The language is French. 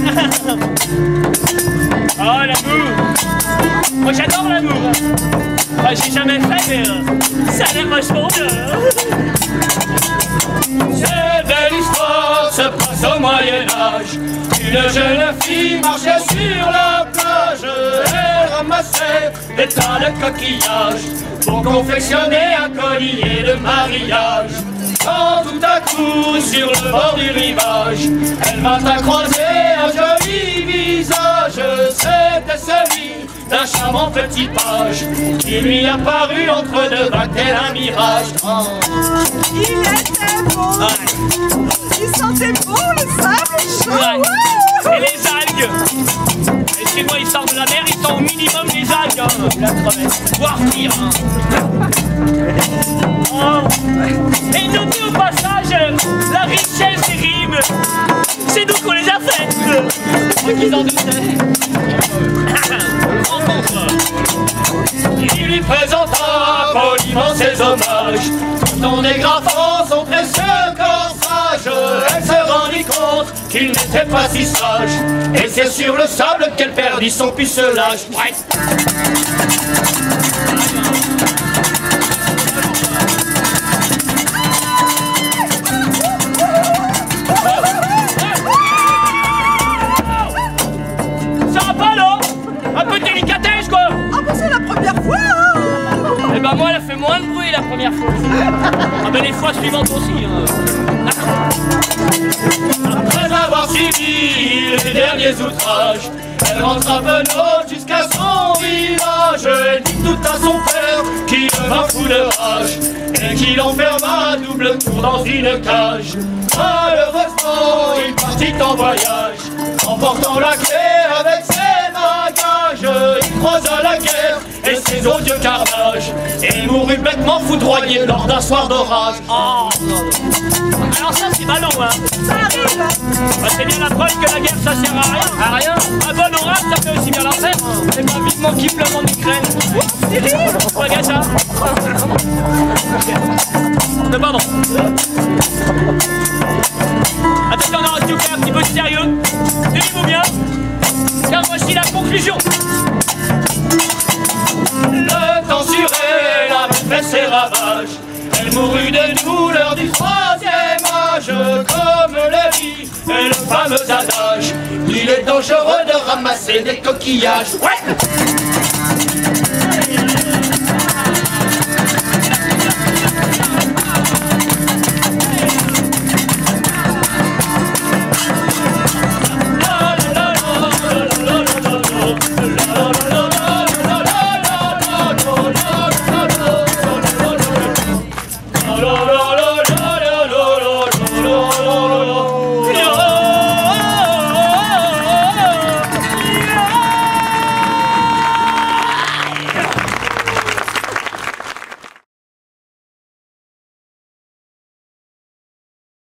Oh, l'amour. Moi, j'adore l'amour. J'ai jamais fait, mais ça a l'air vachement bien. Cette belle histoire se passe au Moyen-Âge. Une jeune fille marchait sur la plage. Elle ramassait des tas de coquillages pour confectionner un collier de mariage. Quand tout à coup, sur le bord du rivage, elle m'a croisé un joli visage. C'était celui d'un charmant petit page qui lui apparut entre deux vagues tel un mirage. Oh. Il était beau. Il sentait bon le sable chaud. Et les algues. Et chez moi, ils sortent de la mer, ils sont au minimum les algues. Hein. La crevette, voire pire. Hein. Oh. Et notez au passage la richesse des rimes. C'est nous qu'on les a faites. Moi qui en doutais. Il lui présenta poliment ses hommages, tout en dégrafant son précieux corsage. Elle se rendit compte qu'il n'était pas si sage, et c'est sur le sable qu'elle perdit son pucelage. Ouais. Ça va pas, non? Un peu de délicatesse, quoi. Ah bah c'est la première fois. Eh ben moi, elle a fait moins de bruit la première fois. Ah ben les fois suivantes aussi. Hein. Après avoir suivi les derniers outrages, elle rentra penaud jusqu'à son village. Elle dit tout à son père qui devint fou de rage et qui l'enferma à double tour dans une cage. Malheureusement, il partit en voyage, emportant la clé avec ses bagages. Il croisa la guerre et ses odieux carnages, et mourut bêtement foudroyé lors d'un soir d'orage. Oh. Alors ça, c'est ballon, hein. Ça arrive. Bah, c'est bien la preuve que la guerre, ça sert à rien. À rien. Un bon orage, ça fait aussi bien l'enfer. C'est pas vivement qui pleure en Ukraine. Regarde ça. Pardon. Attention, on aura tout fait un petit peu de sérieux. Tenez-vous bien. Car voici la conclusion. Le temps sur elle avait fait ses ravages. Elle mourut de douleur du troisième âge. Comme le dit et le fameux adage, il est dangereux de ramasser des coquillages. Ouais.